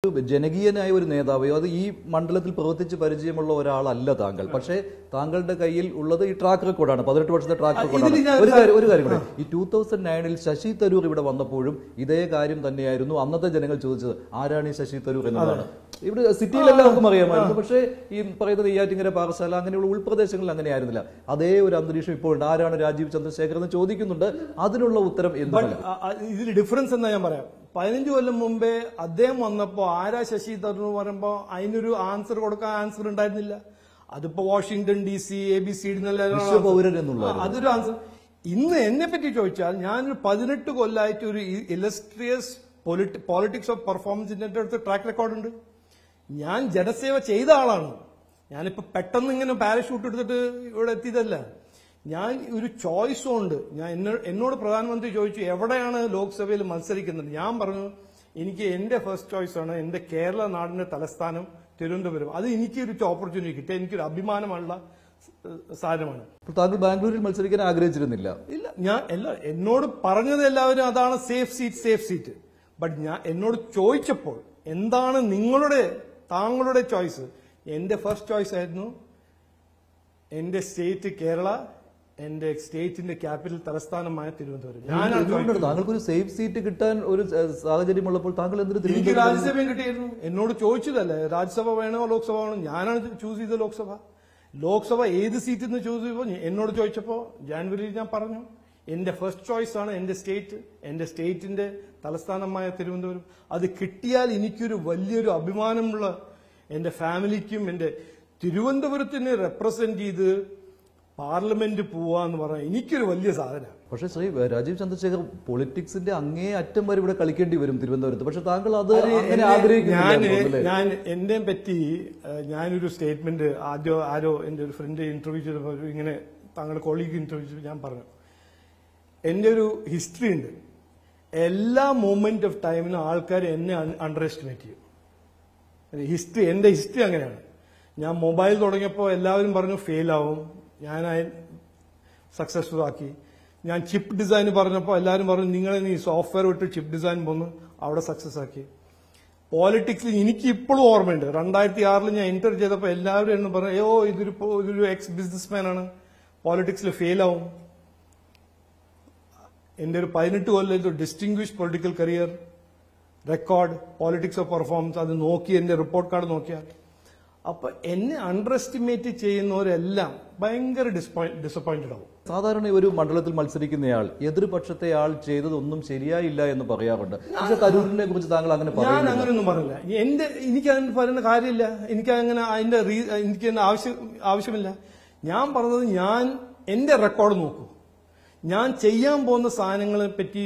ജനകീയനായ ഒരു നേതാവ്, അത് ഈ മണ്ഡലത്തിൽ പ്രവർത്തിച്ച് പരിചയമുള്ള ഒരാളല്ല താങ്കൾ. പക്ഷേ താങ്കളുടെ കയ്യിൽ ഉള്ളത് ഈ ട്രാക്ക് റെക്കോർഡാണ്, 18 വർഷത്തെ ട്രാക്ക് റെക്കോർഡാണ്. ഒരു കാര്യം കൂടെ, ഈ 2009 ശശി തരൂർ ഇവിടെ വന്നപ്പോഴും ഇതേ കാര്യം തന്നെയായിരുന്നു അന്നത്തെ ജനങ്ങൾ ചോദിച്ചത്, ആരാണ് ഈ ശശി തരൂർ എന്നതാണ്. ഇവിടെ സിറ്റിയിലെല്ലാവർക്കും അറിയാമായിരുന്നു. പക്ഷേ ഈ പറയുന്നത് നെയ്യാറ്റിങ്കര, പാറശാല അങ്ങനെയുള്ള ഉൾപ്രദേശങ്ങളിൽ അങ്ങനെ ആയിരുന്നില്ല. അതേ ഒരു അന്തരീക്ഷം ഇപ്പോൾ ഉണ്ട്. ആരാണ് രാജീവ് ചന്ദ്രശേഖർ എന്ന് ചോദിക്കുന്നുണ്ട്. അതിനുള്ള ഉത്തരം എന്താണ്? ഇതിൽ ഡിഫറൻസ് എന്നാ ഞാൻ പറയാം. 15 കൊല്ലം മുമ്പേ അദ്ദേഹം വന്നപ്പോ ആരാ ശശി തരൂർ എന്ന് പറയുമ്പോ അതിനൊരു ആൻസർ കൊടുക്കാൻ ആൻസർ ഉണ്ടായിരുന്നില്ല. അതിപ്പോ വാഷിംഗ്ടൺ DC ABC അതൊരു ആൻസർ. ഇന്ന് എന്നെ പറ്റി ചോദിച്ചാൽ ഞാനൊരു 18 കൊല്ലമായിട്ട് ഒരു ഇലസ്ട്രിയസ് പോളിറ്റിക്സ് ഓഫ് പെർഫോമൻസിന്റെ അടുത്ത് ട്രാക്ക് റെക്കോർഡുണ്ട്. ഞാൻ ജനസേവ ചെയ്ത ആളാണ്. ഞാനിപ്പോ പെട്ടെന്ന് ഇങ്ങനെ പാരഷൂട്ട് എടുത്തിട്ട് ഇവിടെ എത്തിയതല്ല. ഞാൻ ഒരു ചോയ്സും ഉണ്ട്. എന്നോട് പ്രധാനമന്ത്രി ചോദിച്ചു എവിടെയാണ് ലോക്സഭയിൽ മത്സരിക്കുന്നത്. ഞാൻ പറഞ്ഞു എനിക്ക് എന്റെ ഫസ്റ്റ് ചോയ്സ് ആണ് എന്റെ കേരള നാടിന്റെ തലസ്ഥാനം തിരുവനന്തപുരം. അത് എനിക്കൊരു ഓപ്പർച്യൂണിറ്റി കിട്ടിയ എനിക്കൊരു അഭിമാനമുള്ള സാധനമാണ്. താങ്കൾ ബാംഗ്ലൂരിൽ മത്സരിക്കാൻ ആഗ്രഹിച്ചിരുന്നില്ല? ഇല്ല, എന്നോട് പറഞ്ഞത് എല്ലാവരും അതാണ് സേഫ് സീറ്റ്. ബട്ട് എന്നോട് ചോദിച്ചപ്പോൾ എന്താണ് താങ്കളുടെ ചോയ്സ്, എന്റെ ഫസ്റ്റ് ചോയ്സ് ആയിരുന്നു എന്റെ സ്റ്റേറ്റ് കേരള, എന്റെ സ്റ്റേറ്റിന്റെ ക്യാപിറ്റൽ തലസ്ഥാനമായ തിരുവനന്തപുരം. താങ്കൾക്കൊരു സേഫ് സീറ്റ് കിട്ടാൻ ഒരു സാഹചര്യമുള്ളപ്പോൾ താങ്കൾ എനിക്ക് രാജ്യസഭയും കിട്ടിയിരുന്നു. എന്നോട് ചോദിച്ചതല്ലേ രാജ്യസഭ വേണോ ലോക്സഭ വേണോ, ഞാനാണ് ചൂസ് ചെയ്തത് ലോക്സഭ ഏത് സീറ്റിൽ നിന്ന് ചൂസ് ചെയ്തപ്പോ എന്നോട് ചോദിച്ചപ്പോ ജാനുവരിയിൽ ഞാൻ പറഞ്ഞു എന്റെ ഫസ്റ്റ് ചോയ്സ് ആണ് എന്റെ സ്റ്റേറ്റിന്റെ തലസ്ഥാനമായ തിരുവനന്തപുരം. അത് കിട്ടിയാൽ എനിക്കൊരു വലിയൊരു അഭിമാനമുള്ള എന്റെ ഫാമിലിക്കും എന്റെ തിരുവനന്തപുരത്തിനെ റെപ്രസെന്റ് ചെയ്ത് പാർലമെന്റ് പോവാന്ന് പറഞ്ഞാൽ എനിക്കൊരു വലിയ സാധനമാണ്. പക്ഷേ ശ്രീ രാജീവ് ചന്ദ്രശേഖർ പൊളിറ്റിക്സിന്റെ അങ്ങേ അറ്റം വരെ ഇവിടെ കളിക്കേണ്ടി വരും തിരുവനന്തപുരത്ത്. പക്ഷെ താങ്കൾ അത് ഞാൻ എന്നെ പറ്റി ഞാനൊരു സ്റ്റേറ്റ്മെന്റ് ആരോ എന്റെ ഒരു ഫ്രണ്ട് ഇന്റർവ്യൂ ചെയ്തപ്പോൾ ഇങ്ങനെ താങ്കളുടെ കൊളീഗ് ഇന്റർവ്യൂ ചെയ്തപ്പോൾ ഞാൻ പറഞ്ഞു എന്റെ ഒരു ഹിസ്റ്ററി ഉണ്ട്. എല്ലാ മൂമെന്റ് ഓഫ് ടൈമിലും ആൾക്കാർ എന്നെ അണ്ടർ എസ്റ്റിമേറ്റ് ചെയ്യും. എന്റെ ഹിസ്റ്ററി അങ്ങനെയാണ്. ഞാൻ മൊബൈൽ തുടങ്ങിയപ്പോൾ എല്ലാവരും പറഞ്ഞു ഫെയിൽ ആവും, ഞാൻ സക്സസ്ഫുൾ ആക്കി. ഞാൻ ചിപ്പ് ഡിസൈൻ പറഞ്ഞപ്പോൾ എല്ലാവരും പറഞ്ഞു നീ സോഫ്റ്റ്വെയർ വിട്ട് ചിപ്പ് ഡിസൈൻ പോന്ന്, അവിടെ സക്സസ് ആക്കി. പോളിറ്റിക്സിൽ എനിക്ക് ഇപ്പോഴും ഓർമ്മയുണ്ട് 2006 ഞാൻ എന്റർ ചെയ്തപ്പോൾ എല്ലാവരും എന്ന് പറഞ്ഞു ഇതൊരു എക്സ് ബിസിനസ്മാൻ ആണ്, പോളിറ്റിക്സിൽ ഫെയിൽ ആവും. എന്റെ ഒരു 18 കൊല്ലം distinguish political career record politics of performance അത് നോക്കി എന്റെ റിപ്പോർട്ട് കാർഡ് നോക്കിയാൽ അപ്പൊ എന്നെ അണ്ടർ എസ്റ്റിമേറ്റ് ചെയ്യുന്നവരെല്ലാം ഭയങ്കര ഡിസപ്പോയിന്റഡ് ആവും. സാധാരണ ഒരു മണ്ഡലത്തിൽ മത്സരിക്കുന്നയാൾ എതിർപക്ഷത്തെ ആൾ ചെയ്തതൊന്നും ശരിയായില്ല എന്ന് പറയാറുണ്ട്. പക്ഷെ തരൂരിനെ കുറിച്ച് താങ്കൾ അങ്ങനെ ഞാൻ അങ്ങനെയൊന്നും പറഞ്ഞില്ല. എനിക്ക് അതിന് പറയുന്ന കാര്യമില്ല. എനിക്ക് ആവശ്യമില്ല. ഞാൻ പറഞ്ഞത് എന്റെ റെക്കോർഡ് നോക്കൂ. ഞാൻ ചെയ്യാൻ പോകുന്ന സാധനങ്ങളെ പറ്റി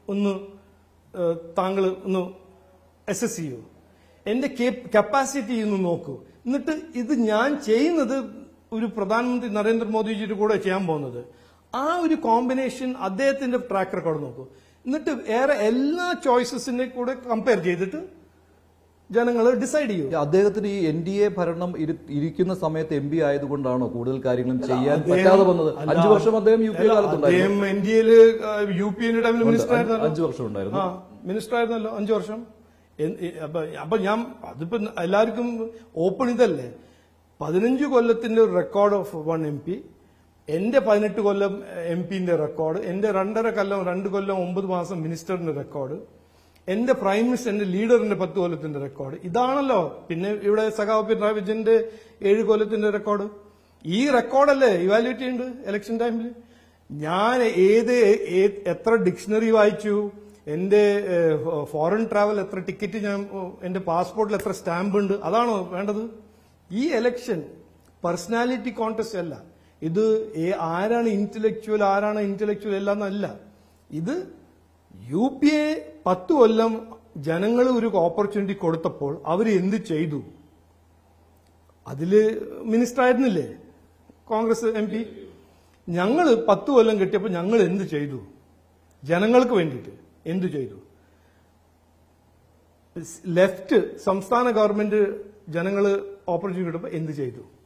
താങ്കൾ ഒന്ന് അസസ് ചെയ്യൂ. എന്റെ കപ്പാസിറ്റി ഒന്ന് നോക്കൂ. എന്നിട്ട് ഇത് ഞാൻ ചെയ്യുന്നത് ഒരു പ്രധാനമന്ത്രി നരേന്ദ്രമോദിജിയുടെ കൂടെ ചെയ്യാൻ പോകുന്നത് ആ ഒരു കോമ്പിനേഷൻ അദ്ദേഹത്തിന്റെ ട്രാക്ക് റെക്കോർഡ് നോക്കൂ. എന്നിട്ട് എല്ലാ ചോയ്സസിനെ കൂടെ കമ്പയർ ചെയ്തിട്ട് ജനങ്ങൾ ഡിസൈഡ് ചെയ്യും. അദ്ദേഹത്തിന് ഈ NDA ഭരണം ഇരിക്കുന്ന സമയത്ത് MP ആയതുകൊണ്ടാണോ കൂടുതൽ കാര്യങ്ങളും ചെയ്യാൻ പറ്റാതെ വന്നത്? 5 വർഷം അദ്ദേഹം UPA കാലത്തുണ്ടായിരുന്നു. NDAയില് UPA ടൈമിൽ മിനിസ്റ്റർ ആയിരുന്നു. 5 വർഷം ഉണ്ടായിരുന്നു. മിനിസ്റ്റർ ആയിരുന്നല്ലോ 5 വർഷം. അപ്പൊ അതിപ്പോ എല്ലാവർക്കും ഓപ്പൺ ഇതല്ലേ. 15 കൊല്ലത്തിന്റെ ഒരു റെക്കോർഡ് ഓഫ് 1 MP, എന്റെ 18 കൊല്ലം MP-ന്റെ റെക്കോർഡ്, എന്റെ 2 കൊല്ലം 9 മാസം മിനിസ്റ്ററിന്റെ റെക്കോർഡ്, എന്റെ പ്രൈം മിനിസ്റ്റർ എന്റെ ലീഡറിന്റെ 10 കൊല്ലത്തിന്റെ റെക്കോർഡ് ഇതാണല്ലോ. പിന്നെ ഇവിടെ സഖാവ് പിണറായി വിജയന്റെ 7 കൊല്ലത്തിന്റെ റെക്കോർഡ്. ഈ റെക്കോർഡല്ലേ ഇവാലുവേറ്റ് ചെയ്യുന്നുണ്ട് ഇലക്ഷൻ ടൈമിൽ. ഞാൻ എത്ര ഡിക്ഷണറി വായിച്ചു, എന്റെ ഫോറിൻ ട്രാവൽ എത്ര ടിക്കറ്റ്, എന്റെ പാസ്പോർട്ടിൽ എത്ര സ്റ്റാമ്പ് ഉണ്ട്, അതാണോ വേണ്ടത്? ഈ ഇലക്ഷൻ പേഴ്സണാലിറ്റി കോൺടെസ്റ്റ് അല്ല. ഇത് ആരാണ് ഇന്റലക്ച്വൽ അല്ല എന്നല്ല. ഇത് UPA 10 കൊല്ലം ജനങ്ങൾ ഒരു ഓപ്പർച്യൂണിറ്റി കൊടുത്തപ്പോൾ അവർ എന്ത് ചെയ്തു? അതില് മിനിസ്റ്റർ ആയിരുന്നില്ലേ കോൺഗ്രസ് MP? ഞങ്ങൾ 10 കൊല്ലം കിട്ടിയപ്പോൾ ഞങ്ങൾ എന്ത് ചെയ്തു? ജനങ്ങൾക്ക് വേണ്ടിയിട്ട് എന്തു ചെയ്തു? ലെഫ്റ്റ് സംസ്ഥാന ഗവൺമെന്റ് ജനങ്ങൾ ഓപ്പർച്യൂണിറ്റി കിട്ടുമ്പോൾ എന്ത് ചെയ്തു?